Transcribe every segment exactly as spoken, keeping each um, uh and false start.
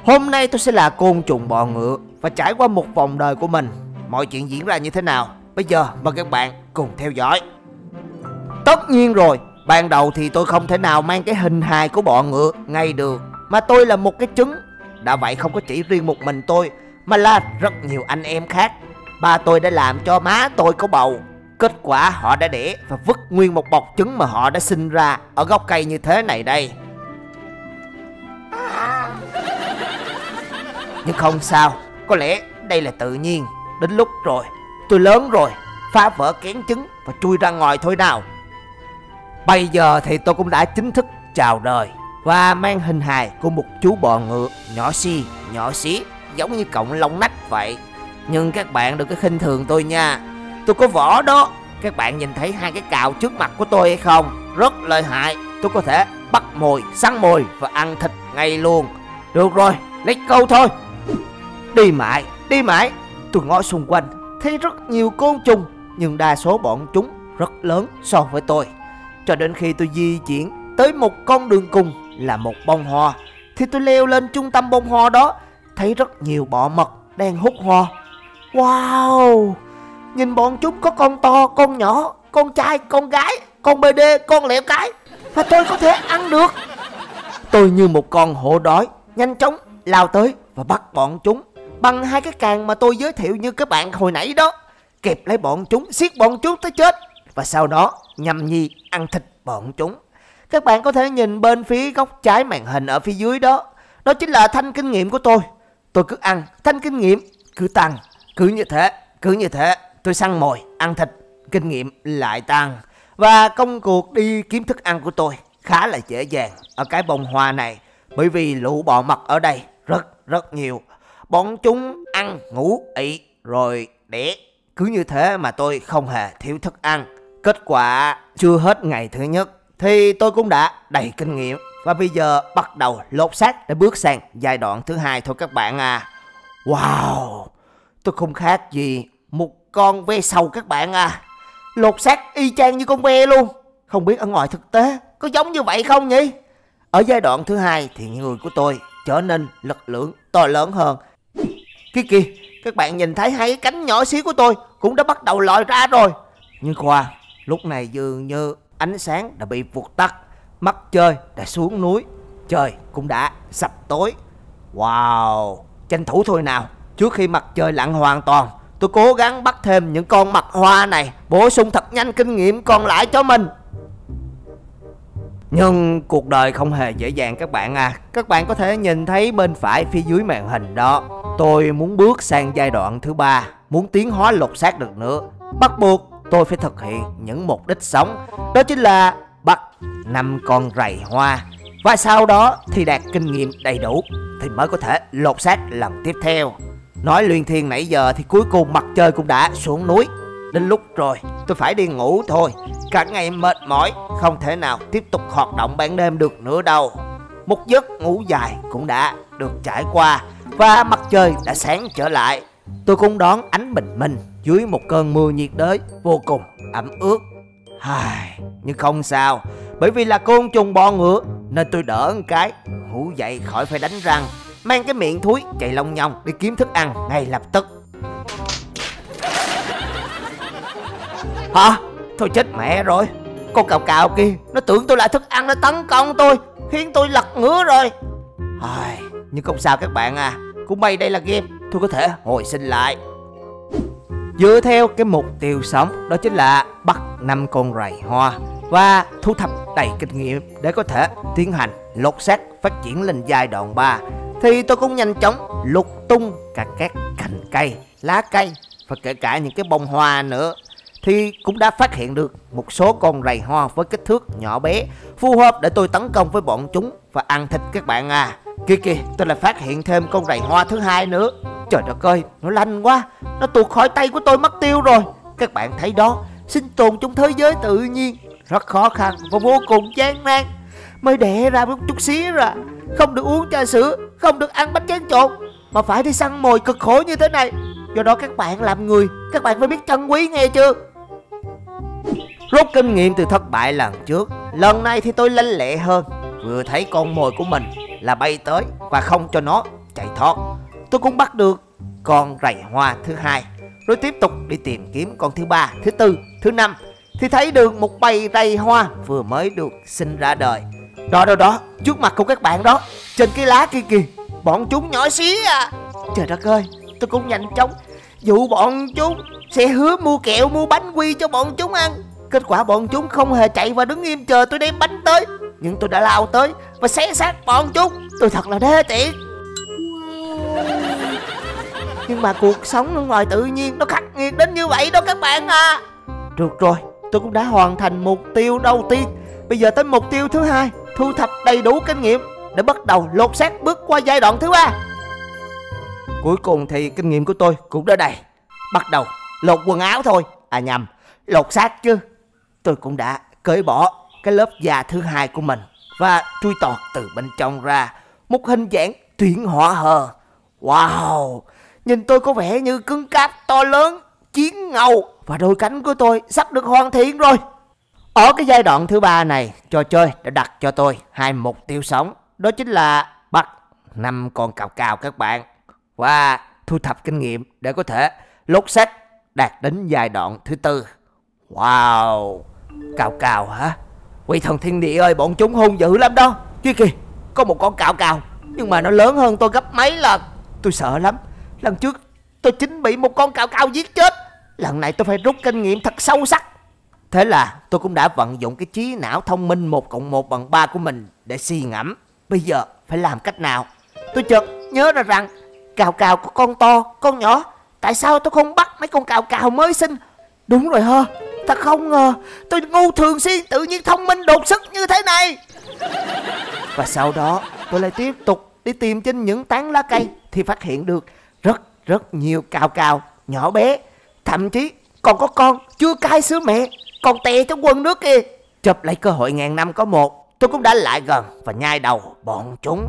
Hôm nay tôi sẽ là côn trùng bọ ngựa và trải qua một vòng đời của mình. Mọi chuyện diễn ra như thế nào? Bây giờ mời các bạn cùng theo dõi. Tất nhiên rồi, ban đầu thì tôi không thể nào mang cái hình hài của bọ ngựa ngay được, mà tôi là một cái trứng. Đã vậy không có chỉ riêng một mình tôi, mà là rất nhiều anh em khác. Ba tôi đã làm cho má tôi có bầu. Kết quả họ đã đẻ và vứt nguyên một bọc trứng mà họ đã sinh ra ở gốc cây như thế này đây. Nhưng không sao, có lẽ đây là tự nhiên. Đến lúc rồi, tôi lớn rồi, phá vỡ kén trứng và chui ra ngoài thôi nào. Bây giờ thì tôi cũng đã chính thức chào đời và mang hình hài của một chú bọ ngựa nhỏ xi, nhỏ xí, giống như cọng lông nách vậy. Nhưng các bạn đừng có khinh thường tôi nha, tôi có vỏ đó. Các bạn nhìn thấy hai cái cào trước mặt của tôi hay không? Rất lợi hại, tôi có thể bắt mồi, săn mồi và ăn thịt ngay luôn. Được rồi, let's go thôi. Đi mãi, đi mãi, tôi ngó xung quanh thấy rất nhiều côn trùng, nhưng đa số bọn chúng rất lớn so với tôi. Cho đến khi tôi di chuyển tới một con đường cùng là một bông hoa, thì tôi leo lên trung tâm bông hoa đó, thấy rất nhiều bọ mật đang hút hoa. Wow, nhìn bọn chúng có con to, con nhỏ, con trai, con gái, con bê đê, con lẹo cái, và tôi có thể ăn được. Tôi như một con hổ đói, nhanh chóng lao tới và bắt bọn chúng bằng hai cái càng mà tôi giới thiệu như các bạn hồi nãy đó. Kẹp lấy bọn chúng, siết bọn chúng tới chết, và sau đó nhâm nhi ăn thịt bọn chúng. Các bạn có thể nhìn bên phía góc trái màn hình ở phía dưới đó, đó chính là thanh kinh nghiệm của tôi. Tôi cứ ăn, thanh kinh nghiệm cứ tăng. Cứ như thế, cứ như thế, tôi săn mồi, ăn thịt, kinh nghiệm lại tăng. Và công cuộc đi kiếm thức ăn của tôi khá là dễ dàng ở cái bông hoa này, bởi vì lũ bọ mật ở đây rất rất nhiều. Bọn chúng ăn, ngủ, ị, rồi đẻ. Cứ như thế mà tôi không hề thiếu thức ăn. Kết quả chưa hết ngày thứ nhất thì tôi cũng đã đầy kinh nghiệm, và bây giờ bắt đầu lột xác để bước sang giai đoạn thứ hai thôi các bạn à. Wow, tôi không khác gì một con ve sầu các bạn à. Lột xác y chang như con ve luôn. Không biết ở ngoài thực tế có giống như vậy không nhỉ? Ở giai đoạn thứ hai thì người của tôi trở nên lực lượng to lớn hơn. Kia kìa, các bạn nhìn thấy hai cái cánh nhỏ xíu của tôi cũng đã bắt đầu lòi ra rồi. Nhưng khoan, lúc này dường như ánh sáng đã bị vụt tắt, mắt trời đã xuống núi, trời cũng đã sập tối. Wow, tranh thủ thôi nào. Trước khi mặt trời lặn hoàn toàn, tôi cố gắng bắt thêm những con mật hoa này, bổ sung thật nhanh kinh nghiệm còn lại cho mình. Nhưng cuộc đời không hề dễ dàng các bạn à. Các bạn có thể nhìn thấy bên phải phía dưới màn hình đó. Tôi muốn bước sang giai đoạn thứ ba, muốn tiến hóa lột xác được nữa. Bắt buộc tôi phải thực hiện những mục đích sống, đó chính là bắt năm con rầy hoa, và sau đó thì đạt kinh nghiệm đầy đủ thì mới có thể lột xác lần tiếp theo. Nói luyên thuyên nãy giờ thì cuối cùng mặt trời cũng đã xuống núi. Đến lúc rồi, tôi phải đi ngủ thôi. Cả ngày mệt mỏi, không thể nào tiếp tục hoạt động ban đêm được nữa đâu. Một giấc ngủ dài cũng đã được trải qua, và mặt trời đã sáng trở lại. Tôi cũng đón ánh bình minh dưới một cơn mưa nhiệt đới vô cùng ẩm ướt. Ai, nhưng không sao, bởi vì là côn trùng bọ ngựa nên tôi đỡ một cái, ngủ dậy khỏi phải đánh răng, mang cái miệng thúi chạy long nhong đi kiếm thức ăn ngay lập tức. Hả? Thôi chết mẹ rồi. Con cào cào kia nó tưởng tôi là thức ăn, nó tấn công tôi, khiến tôi lật ngửa rồi. Ai, nhưng không sao các bạn à, cũng may đây là game, tôi có thể hồi sinh lại. Dựa theo cái mục tiêu sống, đó chính là bắt năm con rầy hoa và thu thập đầy kinh nghiệm để có thể tiến hành lột xác phát triển lên giai đoạn ba, thì tôi cũng nhanh chóng lục tung cả các cành cây, lá cây và kể cả những cái bông hoa nữa. Thì cũng đã phát hiện được một số con rầy hoa với kích thước nhỏ bé, phù hợp để tôi tấn công với bọn chúng và ăn thịt các bạn à. Kìa kìa, tôi lại phát hiện thêm con rầy hoa thứ hai nữa. Trời đất ơi, nó lanh quá, nó tuột khỏi tay của tôi mất tiêu rồi. Các bạn thấy đó, sinh tồn trong thế giới tự nhiên rất khó khăn và vô cùng gian nan, mới đẻ ra một chút xíu ra. Không được uống trà sữa, không được ăn bánh tráng trộn, mà phải đi săn mồi cực khổ như thế này. Do đó các bạn làm người, các bạn phải biết trân quý nghe chưa. Rút kinh nghiệm từ thất bại lần trước, lần này thì tôi lanh lẹ hơn. Vừa thấy con mồi của mình là bay tới và không cho nó chạy thoát. Tôi cũng bắt được con rầy hoa thứ hai, rồi tiếp tục đi tìm kiếm con thứ ba, thứ tư, thứ năm, thì thấy được một bầy rầy hoa vừa mới được sinh ra đời. Đó đó đó, trước mặt của các bạn đó, trên cái lá kia kìa, bọn chúng nhỏ xí à. Trời đất ơi, tôi cũng nhanh chóng dụ bọn chúng sẽ hứa mua kẹo mua bánh quy cho bọn chúng ăn. Kết quả bọn chúng không hề chạy và đứng im chờ tôi đem bánh tới, nhưng tôi đã lao tới và xé xác bọn chúng. Tôi thật là đê tiện. Nhưng mà cuộc sống ở ngoài tự nhiên nó khắc nghiệt đến như vậy đó các bạn à. Được rồi, tôi cũng đã hoàn thành mục tiêu đầu tiên. Bây giờ tới mục tiêu thứ hai, thu thập đầy đủ kinh nghiệm để bắt đầu lột xác bước qua giai đoạn thứ ba. Cuối cùng thì kinh nghiệm của tôi cũng đến đây. Bắt đầu lột quần áo thôi. À nhầm, lột xác chứ. Tôi cũng đã cởi bỏ cái lớp da thứ hai của mình và chui tọt từ bên trong ra một hình dạng tuyển hỏa hờ. Wow, nhìn tôi có vẻ như cứng cáp to lớn, chiến ngầu, và đôi cánh của tôi sắp được hoàn thiện rồi. Ở cái giai đoạn thứ ba này, trò chơi đã đặt cho tôi hai mục tiêu sống. Đó chính là bắt năm con cào cào các bạn, và thu thập kinh nghiệm để có thể lột xác đạt đến giai đoạn thứ tư. Wow, cào cào hả? Quỷ thần thiên địa ơi, bọn chúng hung dữ lắm đó. Kia kìa, có một con cào cào, nhưng mà nó lớn hơn tôi gấp mấy lần. Tôi sợ lắm. Lần trước tôi chính bị một con cào cào giết chết. Lần này tôi phải rút kinh nghiệm thật sâu sắc. Thế là tôi cũng đã vận dụng cái trí não thông minh một cộng một bằng ba của mình để suy ngẫm. Bây giờ phải làm cách nào? Tôi chợt nhớ ra rằng cào cào có con to, con nhỏ. Tại sao tôi không bắt mấy con cào cào mới sinh? Đúng rồi hơ, thật không ngờ tôi ngu thường xuyên tự nhiên thông minh đột xuất như thế này. Và sau đó tôi lại tiếp tục đi tìm trên những tán lá cây, thì phát hiện được rất rất nhiều cào cào nhỏ bé. Thậm chí còn có con chưa cai sữa mẹ, còn tè trong quần nước kìa. Chụp lấy cơ hội ngàn năm có một, tôi cũng đã lại gần và nhai đầu bọn chúng.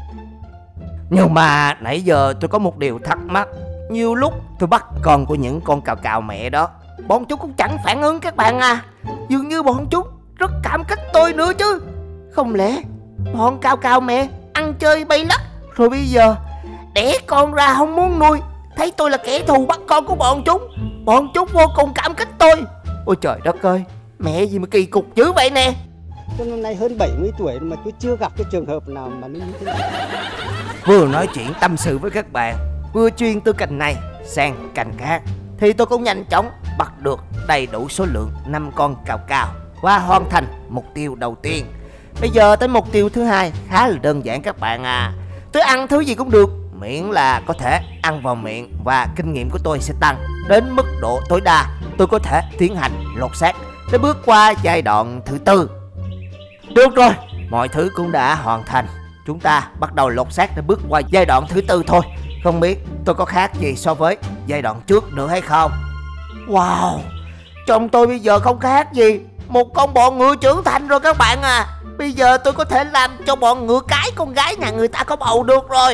Nhưng mà nãy giờ tôi có một điều thắc mắc. Nhiều lúc tôi bắt con của những con cào cào mẹ đó, bọn chúng cũng chẳng phản ứng các bạn à. Dường như bọn chúng rất cảm kích tôi nữa chứ. Không lẽ bọn cào cào mẹ ăn chơi bay lắc, rồi bây giờ đẻ con ra không muốn nuôi, thấy tôi là kẻ thù bắt con của bọn chúng. Bọn chúng vô cùng cảm kích tôi. Ôi trời đất ơi, mẹ gì mà kỳ cục dữ vậy nè. Tôi năm nay hơn bảy mươi tuổi mà tôi chưa gặp cái trường hợp nào mà nó như thế này. Vừa nói chuyện tâm sự với các bạn, vừa chuyên từ cành này sang cành khác, thì tôi cũng nhanh chóng bắt được đầy đủ số lượng năm con cào cào và hoàn thành mục tiêu đầu tiên. Bây giờ tới mục tiêu thứ hai khá là đơn giản các bạn à. Tôi ăn thứ gì cũng được, miễn là có thể ăn vào miệng, và kinh nghiệm của tôi sẽ tăng đến mức độ tối đa. Tôi có thể tiến hành lột xác để bước qua giai đoạn thứ tư. Được rồi, mọi thứ cũng đã hoàn thành. Chúng ta bắt đầu lột xác để bước qua giai đoạn thứ tư thôi. Không biết tôi có khác gì so với giai đoạn trước nữa hay không? Wow, trong tôi bây giờ không khác gì một con bọ ngựa trưởng thành rồi các bạn à. Bây giờ tôi có thể làm cho bọn ngựa cái con gái nhà người ta có bầu được rồi.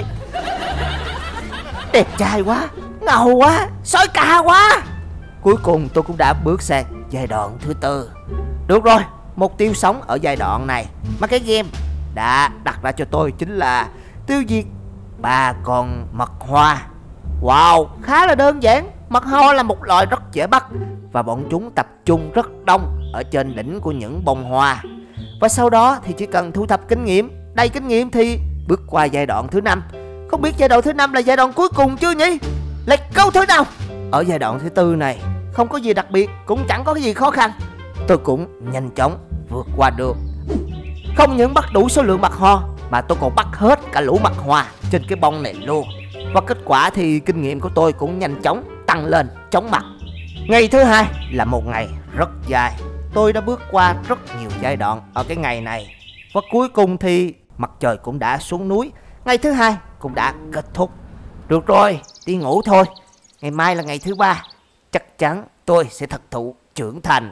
Đẹp trai quá, ngầu quá, sói ca quá. Cuối cùng tôi cũng đã bước sang giai đoạn thứ tư. Được rồi, mục tiêu sống ở giai đoạn này mà cái game đã đặt ra cho tôi chính là tiêu diệt ba con mật hoa. Wow, khá là đơn giản. Mật hoa là một loài rất dễ bắt, và bọn chúng tập trung rất đông ở trên đỉnh của những bông hoa. Và sau đó thì chỉ cần thu thập kinh nghiệm, đầy kinh nghiệm thì bước qua giai đoạn thứ năm. Không biết giai đoạn thứ năm là giai đoạn cuối cùng chưa nhỉ? Let's go thôi nào. Ở giai đoạn thứ tư này không có gì đặc biệt, cũng chẳng có cái gì khó khăn. Tôi cũng nhanh chóng vượt qua được. Không những bắt đủ số lượng mật hoa, mà tôi còn bắt hết cả lũ mật hoa trên cái bông này luôn. Và kết quả thì kinh nghiệm của tôi cũng nhanh chóng tăng lên chóng mặt. Ngày thứ hai là một ngày rất dài. Tôi đã bước qua rất nhiều giai đoạn ở cái ngày này. Và cuối cùng thì mặt trời cũng đã xuống núi. Ngày thứ hai cũng đã kết thúc. Được rồi, đi ngủ thôi. Ngày mai là ngày thứ ba. Chắc chắn tôi sẽ thật thụ trưởng thành.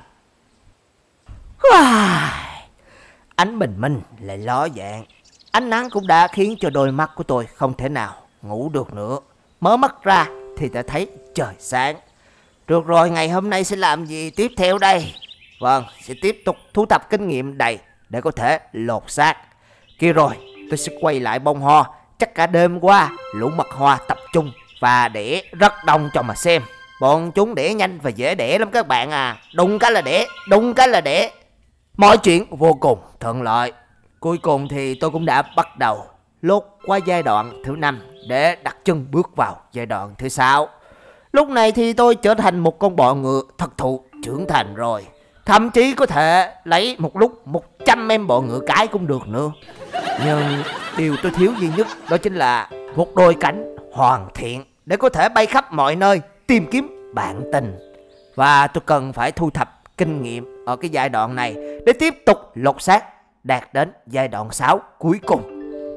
Ánh bình minh lại ló dạng. Ánh nắng cũng đã khiến cho đôi mắt của tôi không thể nào ngủ được nữa. Mở mắt ra thì đã thấy trời sáng. Được rồi, ngày hôm nay sẽ làm gì tiếp theo đây? Vâng, sẽ tiếp tục thu thập kinh nghiệm đầy để có thể lột xác. Kia rồi, tôi sẽ quay lại bông hoa, chắc cả đêm qua lũ mật hoa tập trung và đẻ rất đông cho mà xem. Bọn chúng đẻ nhanh và dễ đẻ lắm các bạn à. Đụng cái là đẻ, đụng cái là đẻ. Mọi chuyện vô cùng thuận lợi. Cuối cùng thì tôi cũng đã bắt đầu lột qua giai đoạn thứ năm để đặt chân bước vào giai đoạn thứ sáu. Lúc này thì tôi trở thành một con bọ ngựa thật thụ trưởng thành rồi. Thậm chí có thể lấy một lúc một trăm em bọ ngựa cái cũng được nữa. Nhưng điều tôi thiếu duy nhất đó chính là một đôi cánh hoàn thiện để có thể bay khắp mọi nơi tìm kiếm bạn tình. Và tôi cần phải thu thập kinh nghiệm ở cái giai đoạn này để tiếp tục lột xác đạt đến giai đoạn sáu cuối cùng.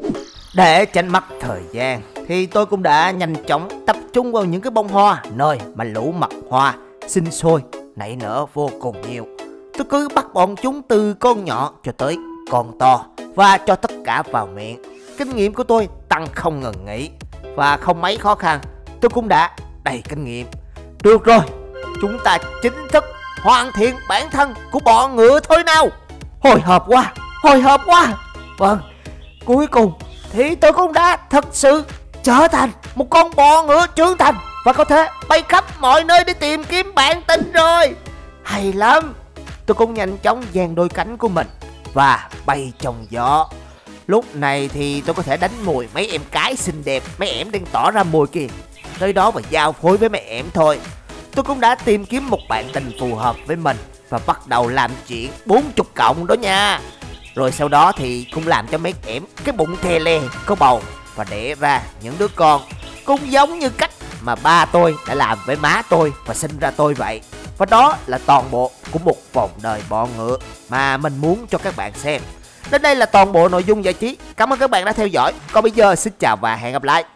Để tránh mất thời gian thì tôi cũng đã nhanh chóng tập trung vào những cái bông hoa nơi mà lũ mật hoa sinh sôi nảy nở vô cùng nhiều. Tôi cứ bắt bọn chúng từ con nhỏ cho tới con to và cho tất cả vào miệng. Kinh nghiệm của tôi tăng không ngừng nghỉ và không mấy khó khăn, tôi cũng đã đầy kinh nghiệm. Được rồi, chúng ta chính thức hoàn thiện bản thân của bọ ngựa thôi nào. Hồi hộp quá, hồi hộp quá. Vâng, cuối cùng thì tôi cũng đã thật sự trở thành một con bọ ngựa trưởng thành và có thể bay khắp mọi nơi để tìm kiếm bạn tình rồi. Hay lắm. Tôi cũng nhanh chóng dang đôi cánh của mình và bay trong gió. Lúc này thì tôi có thể đánh mùi mấy em cái xinh đẹp, mấy em đang tỏ ra mùi kìa, tới đó và giao phối với mấy em thôi. Tôi cũng đã tìm kiếm một bạn tình phù hợp với mình và bắt đầu làm chuyện bốn mươi cộng đó nha. Rồi sau đó thì cũng làm cho mấy em cái bụng thè lè có bầu và đẻ ra những đứa con cũng giống như cách mà ba tôi đã làm với má tôi và sinh ra tôi vậy. Và đó là toàn bộ của một vòng đời bọ ngựa mà mình muốn cho các bạn xem. Đến đây là toàn bộ nội dung giải trí. Cảm ơn các bạn đã theo dõi. Còn bây giờ xin chào và hẹn gặp lại.